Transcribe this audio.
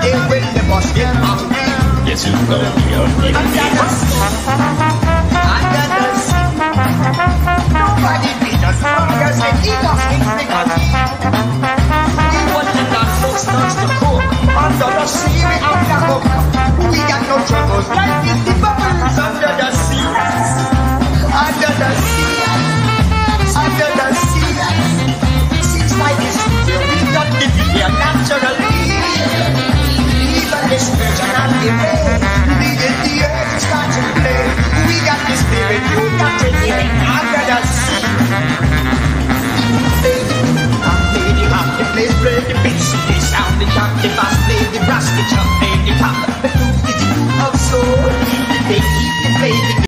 day when the boss get hungry. Yes, you know me. Under the sea. Under the sea. Nobody beat us. Hunger said he lost his because we wanted our folks not to cook. Under the sea we have the hook. We got no troubles. Life is the bubbles under the sea. Under the sea. Under the sea. Seems like this year we got the fear naturally. Even the spiritual and the rain. Needed the earth to start to play. We got the spirit, you got to hear it under the sea. I'm fading off the place, play the beats, the sound, the chop, the bass, play the brass, the chop,